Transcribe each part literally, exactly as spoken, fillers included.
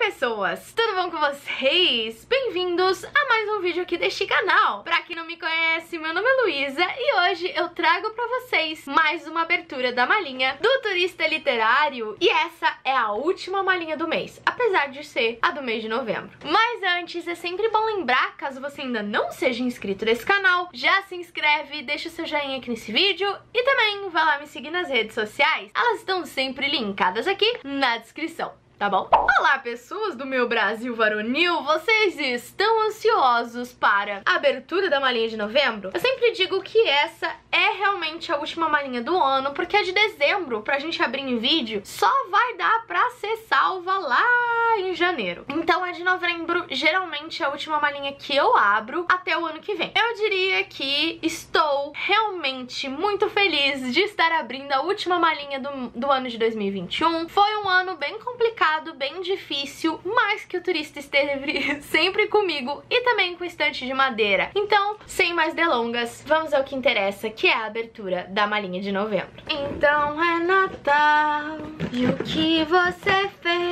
pessoas, tudo bom com vocês? Bem-vindos a mais um vídeo aqui deste canal. Pra quem não me conhece, meu nome é Luísa e hoje eu trago pra vocês mais uma abertura da malinha do Turista Literário. E essa é a última malinha do mês, apesar de ser a do mês de novembro. Mas antes, é sempre bom lembrar, caso você ainda não seja inscrito nesse canal, já se inscreve, deixa o seu joinha aqui nesse vídeo e também vai lá me seguir nas redes sociais. Elas estão sempre linkadas aqui na descrição. Tá bom? Olá, pessoas do meu Brasil varonil, vocês estão ansiosos para a abertura da malinha de novembro? Eu sempre digo que essa é realmente a última malinha do ano, porque a de dezembro, pra gente abrir em vídeo, só vai dar pra ser salva lá em janeiro. Então a de novembro geralmente é a última malinha que eu abro até o ano que vem. Eu diria que estou realmente muito feliz de estar abrindo a última malinha do, do ano de dois mil e vinte e um. Foi um ano bem complicado, bem difícil, mas que o turista esteve sempre comigo e também com estante de madeira. Então, sem mais delongas, vamos ao que interessa, que é a abertura da malinha de novembro. Então é Natal, e o que você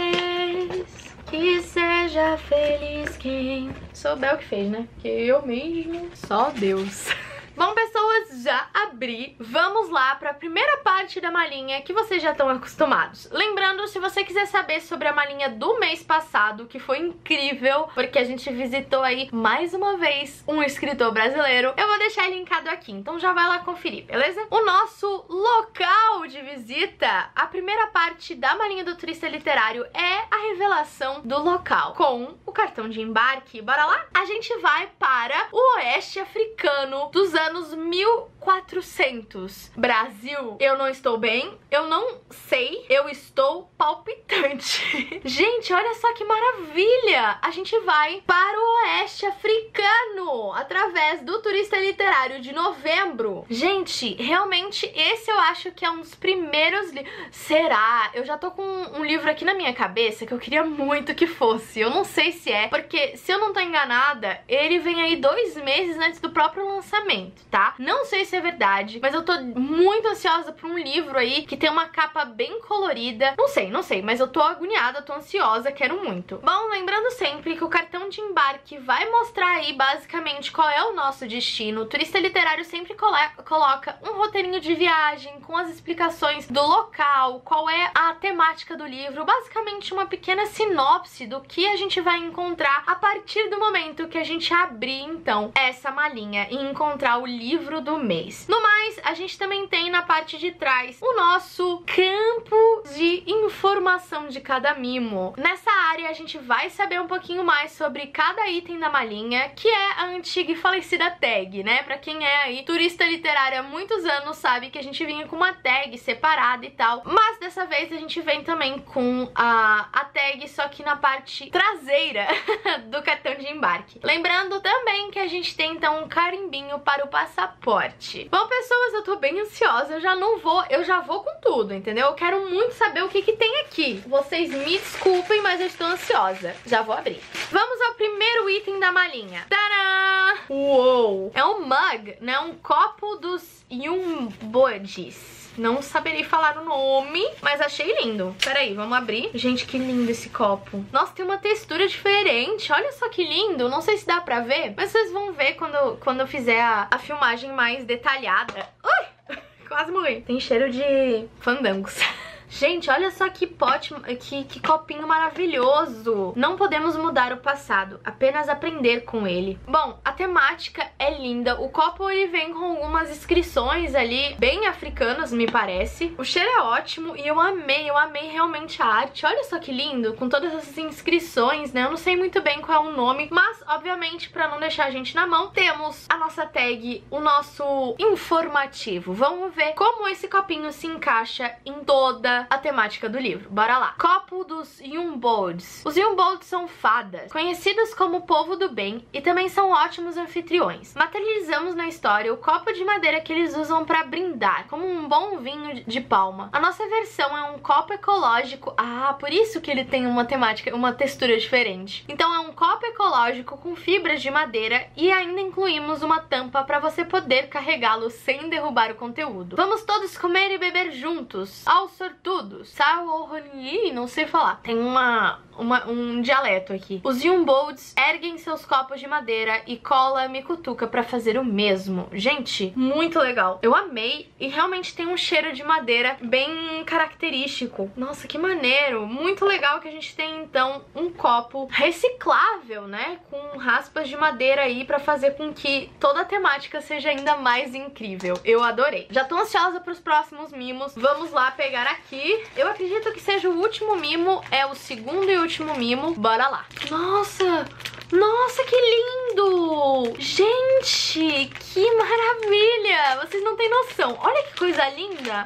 fez? Que seja feliz quem souber o que fez, né? Que eu mesmo, só Deus. Bom, pessoas, já abri. Vamos lá para a primeira parte da malinha que vocês já estão acostumados. Lembrando, se você quiser saber sobre a malinha do mês passado, que foi incrível, porque a gente visitou aí mais uma vez um escritor brasileiro, eu vou deixar linkado aqui, então já vai lá conferir, beleza? O nosso local de visita, a primeira parte da malinha do Turista Literário é a revelação do local, com o cartão de embarque. Bora lá? A gente vai para o oeste africano dos anos anos mil e quatrocentos. Brasil, eu não estou bem, eu não sei, eu estou palpitante. Gente, olha só que maravilha! A gente vai para o oeste africano através do Turista Literário de novembro. Gente, realmente esse eu acho que é um dos primeiros livros. Será? Eu já tô com um livro aqui na minha cabeça que eu queria muito que fosse. Eu não sei se é, porque se eu não tô enganada, ele vem aí dois meses antes do próprio lançamento, tá? Não sei se é verdade, mas eu tô muito ansiosa por um livro aí que tem uma capa bem colorida. Não sei, não sei, mas eu tô agoniada, tô ansiosa, quero muito. Bom, lembrando sempre que o cartão de embarque vai mostrar aí basicamente qual é o nosso destino. O Turista Literário sempre coloca um roteirinho de viagem com as explicações do local, qual é a temática do livro, basicamente uma pequena sinopse do que a gente vai encontrar a partir do momento que a gente abrir, então, essa malinha e encontrar o livro do mês. No mais, a gente também tem na parte de trás o nosso campo de informação de cada mimo. Nessa área a gente vai saber um pouquinho mais sobre cada item da malinha, que é a antiga e falecida tag, né? Pra quem é aí turista literário há muitos anos sabe que a gente vinha com uma tag separada e tal, mas dessa vez a gente vem também com a, a tag, só que na parte traseira do cartão de embarque. Lembrando também que a gente tem então um carimbinho para o passaporte. Bom, pessoas, eu tô bem ansiosa, eu já não vou, eu já vou com tudo, entendeu? Eu quero muito saber o que que tem aqui. Vocês me desculpem, mas eu estou ansiosa. Já vou abrir. Vamos ao primeiro item da malinha. Tadã! Uou! É um mug, né? Um copo dos Yumbodes. Não saberei falar o nome, mas achei lindo. Peraí, vamos abrir. Gente, que lindo esse copo. Nossa, tem uma textura diferente. Olha só que lindo. Não sei se dá pra ver, mas vocês vão ver quando, quando eu fizer a, a filmagem mais detalhada. Ui! Quase morri. Tem cheiro de fandangos. Gente, olha só que pote, que, que copinho maravilhoso. Não podemos mudar o passado, apenas aprender com ele. Bom, a temática é linda. O copo ele vem com algumas inscrições ali, bem africanas, me parece. O cheiro é ótimo e eu amei, eu amei realmente a arte. Olha só que lindo, com todas essas inscrições, né? Eu não sei muito bem qual é o nome, mas, obviamente, pra não deixar a gente na mão, temos a nossa tag, o nosso informativo. Vamos ver como esse copinho se encaixa em toda a temática do livro. Bora lá. Copo dos Yumbodes. Os Yumbodes são fadas, conhecidas como o povo do bem, e também são ótimos anfitriões. Materializamos na história o copo de madeira que eles usam para brindar, como um bom vinho de palma. A nossa versão é um copo ecológico. Ah, por isso que ele tem uma temática, uma textura diferente. Então é um copo ecológico com fibras de madeira e ainda incluímos uma tampa para você poder carregá-lo sem derrubar o conteúdo. Vamos todos comer e beber juntos. Ao sortudo sortudos, Saohoni, não sei falar. Tem uma, uma, um dialeto aqui. Os Yumbolds erguem seus copos de madeira e Cola me cutuca pra fazer o mesmo. Gente, muito legal. Eu amei e realmente tem um cheiro de madeira bem característico. Nossa, que maneiro. Muito legal que a gente tem, então, um copo reciclável, né? Com raspas de madeira aí pra fazer com que toda a temática seja ainda mais incrível. Eu adorei. Já tô ansiosa pros próximos mimos. Vamos lá pegar aqui. Eu acredito que seja o último mimo. É o segundo e último mimo. Bora lá. Nossa! Nossa, que lindo! Gente, que maravilha! Vocês não têm noção. Olha que coisa linda!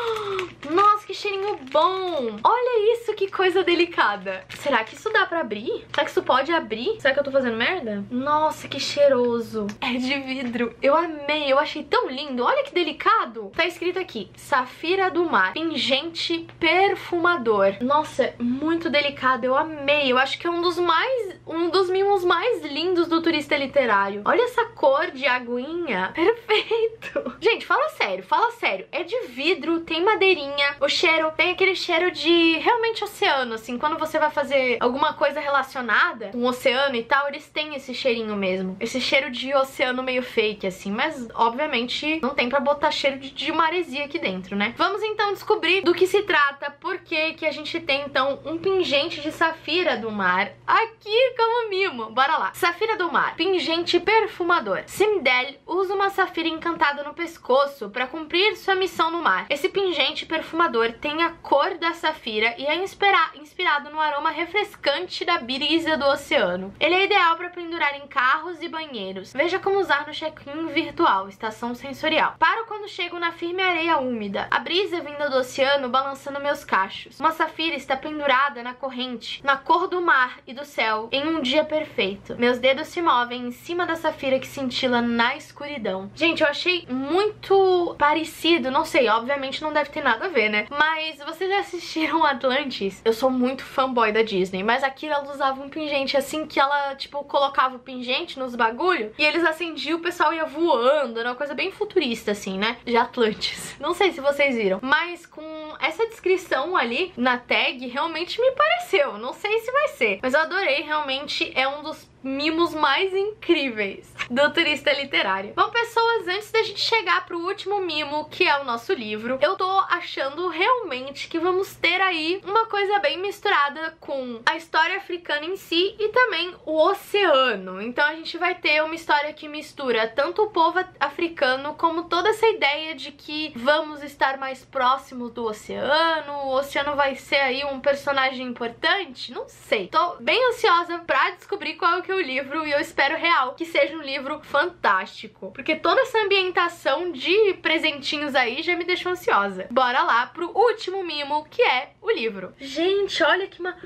Nossa, que cheirinho bom! Olha isso, que coisa delicada. Será que isso dá pra abrir? Será que isso pode abrir? Será que eu tô fazendo merda? Nossa, que cheiroso. É de vidro. Eu amei, eu achei tão lindo. Olha que delicado. Tá escrito aqui, Safira do Mar, pingente perfumador. Nossa, muito delicado. Eu amei. Eu acho que é um dos mais... Um dos mimos mais lindos do Turista Literário. Olha essa cor de aguinha. Perfeito. Gente, fala sério, fala sério. É de vidro, tem madeirinha. O cheiro tem aquele cheiro de realmente oceano, assim. Quando você vai fazer alguma coisa relacionada com o oceano e tal, eles têm esse cheirinho mesmo. Esse cheiro de oceano meio fake, assim. Mas, obviamente, não tem pra botar cheiro de, de maresia aqui dentro, né? Vamos, então, descobrir do que se trata. Por que que a gente tem, então, um pingente de safira do mar aqui como mimo. Bora lá. Safira do Mar, pingente perfumador. Simdel usa uma safira encantada no pescoço para cumprir sua missão no mar. Esse pingente perfumador tem a cor da safira e é inspira inspirado no aroma refrescante da brisa do oceano. Ele é ideal para pendurar em carros e banheiros. Veja como usar no check-in virtual, estação sensorial. Paro quando chego na firme areia úmida. A brisa vinda do oceano balançando meus cachos. Uma safira está pendurada na corrente, na cor do mar e do céu, em um dia perfeito. Meus dedos se movem em cima da safira que cintila na escuridão. Gente, eu achei muito parecido, não sei, obviamente não deve ter nada a ver, né? Mas vocês já assistiram Atlantis? Eu sou muito fanboy da Disney, mas aqui ela usava um pingente assim que ela, tipo, colocava o pingente nos bagulho e eles acendiam, o pessoal ia voando, era uma coisa bem futurista assim, né? De Atlantis. Não sei se vocês viram, mas com essa descrição ali na tag, realmente me pareceu. Não sei se vai ser, mas eu adorei, realmente é um dos mimos mais incríveis do Turista Literário. Bom, pessoas, antes da gente chegar pro último mimo, que é o nosso livro, eu tô achando realmente que vamos ter aí uma coisa bem misturada com a história africana em si e também o oceano. Então a gente vai ter uma história que mistura tanto o povo africano como toda essa ideia de que vamos estar mais próximos do oceano, o oceano vai ser aí um personagem importante? Não sei. Tô bem ansiosa pra descobrir qual é o o livro e eu espero real que seja um livro fantástico, porque toda essa ambientação de presentinhos aí já me deixou ansiosa. Bora lá pro último mimo, que é o livro. Gente, olha que ma...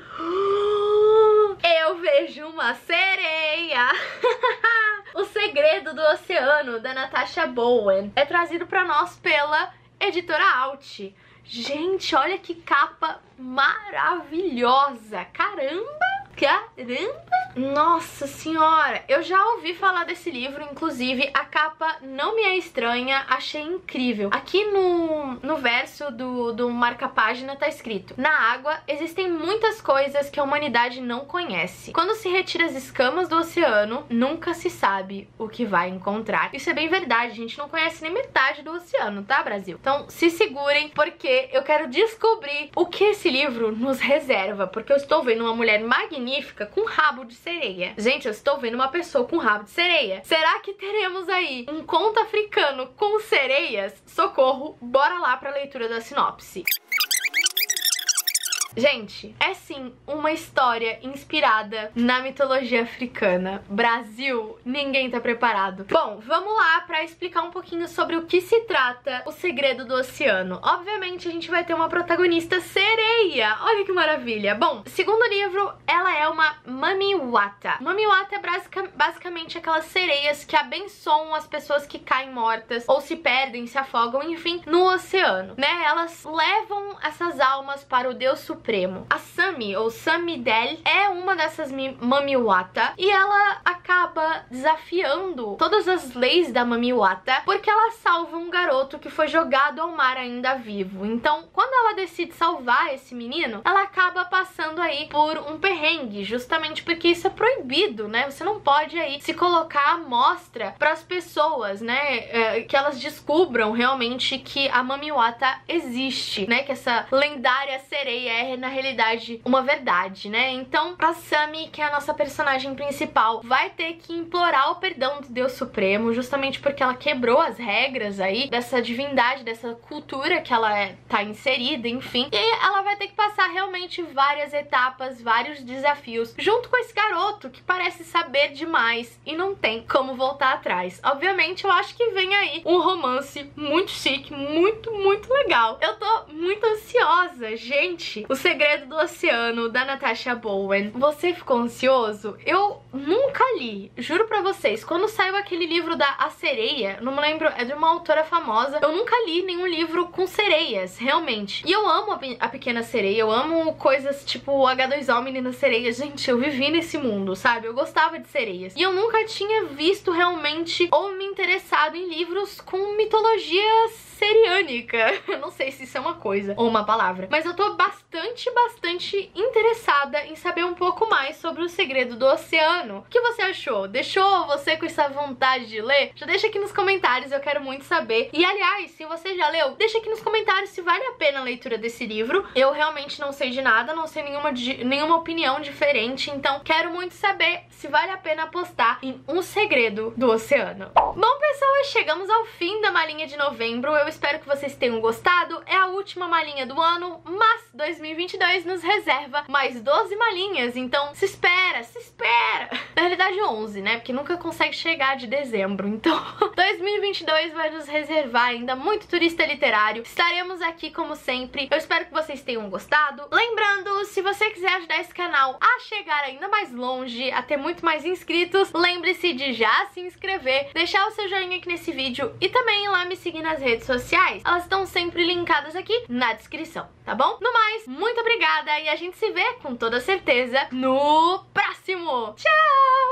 Eu vejo uma sereia! O Segredo do Oceano, da Natasha Bowen, é trazido pra nós pela editora Alt. Gente, olha que capa maravilhosa! Caramba! Caramba! Nossa senhora! Eu já ouvi falar desse livro, inclusive a capa não me é estranha, achei incrível. Aqui no, no verso do, do marca-página tá escrito: na água existem muitas coisas que a humanidade não conhece. Quando se retira as escamas do oceano, nunca se sabe o que vai encontrar. Isso é bem verdade, a gente não conhece nem metade do oceano, tá, Brasil? Então se segurem, porque eu quero descobrir o que esse livro nos reserva, porque eu estou vendo uma mulher magnífica com rabo de sereia. Gente, eu estou vendo uma pessoa com rabo de sereia. Será que teremos aí um conto africano com sereias? Socorro, bora lá para a leitura da sinopse. Gente, é sim uma história inspirada na mitologia africana. Brasil, ninguém tá preparado. Bom, vamos lá pra explicar um pouquinho sobre o que se trata O Segredo do Oceano. Obviamente a gente vai ter uma protagonista sereia. Olha que maravilha. Bom, segundo o livro, ela é uma mamiwata. Mamiwata é basic, basicamente aquelas sereias que abençoam as pessoas que caem mortas ou se perdem, se afogam, enfim, no oceano, né? Elas levam essas almas para o Deus Supremo Supremo. A Sami, ou Samidel, é uma dessas Mamiwata e ela acaba desafiando todas as leis da Mamiwata porque ela salva um garoto que foi jogado ao mar ainda vivo. Então, quando ela decide salvar esse menino, ela acaba passando aí por um perrengue, justamente porque isso é proibido, né? Você não pode aí se colocar à mostra para as pessoas, né? É, que elas descubram realmente que a Mamiwata existe, né? Que essa lendária sereia é, na realidade, uma verdade, né? Então, a Sami, que é a nossa personagem principal, vai ter que implorar o perdão do Deus Supremo, justamente porque ela quebrou as regras aí dessa divindade, dessa cultura que ela é, tá inserida, enfim. E ela vai ter que passar realmente várias etapas, vários desafios, junto com esse garoto que parece saber demais e não tem como voltar atrás. Obviamente, eu acho que vem aí um romance muito chique, muito, muito legal. Eu tô muito ansiosa, gente. O Segredo do Oceano, da Natasha Bowen. Você ficou ansioso? Eu nunca li, juro pra vocês. Quando saiu aquele livro da A Sereia, não me lembro, é de uma autora famosa, eu nunca li nenhum livro com sereias, realmente. E eu amo a, a Pequena Sereia, eu amo coisas tipo H dois O, Menina Sereia. Gente, eu vivi nesse mundo, sabe? Eu gostava de sereias. E eu nunca tinha visto realmente ou me interessado em livros com mitologia seriânica. Eu não sei se isso é uma coisa ou uma palavra, mas eu tô bastante, bastante interessada em saber um pouco mais sobre o Segredo do Oceano. O que você achou? Deixou você com essa vontade de ler? Já deixa aqui nos comentários, eu quero muito saber. E aliás, se você já leu, deixa aqui nos comentários se vale a pena a leitura desse livro. Eu realmente não sei de nada, não sei nenhuma, nenhuma opinião diferente, então quero muito saber se vale a pena apostar em Um Segredo do Oceano. Bom, pessoas, chegamos ao fim da malinha de novembro. Eu espero que vocês tenham gostado. É a última malinha do ano, mas dois mil e vinte e dois nos reserva mais doze malinhas, então se espera, se espera. Na realidade onze, né? Porque nunca consegue chegar de dezembro, então dois mil e vinte e dois vai nos reservar ainda muito turista literário. Estaremos aqui como sempre. Eu espero que vocês tenham gostado. Lembrando, se você quiser ajudar esse canal a chegar ainda mais longe, a ter muito mais inscritos, lembre-se de já se inscrever, deixar o seu joinha aqui nesse vídeo e também ir lá me seguir nas redes sociais. Elas estão sempre linkadas aqui na descrição, tá bom? No mais, muito obrigada e a gente se vê com toda certeza no próximo. Tchau!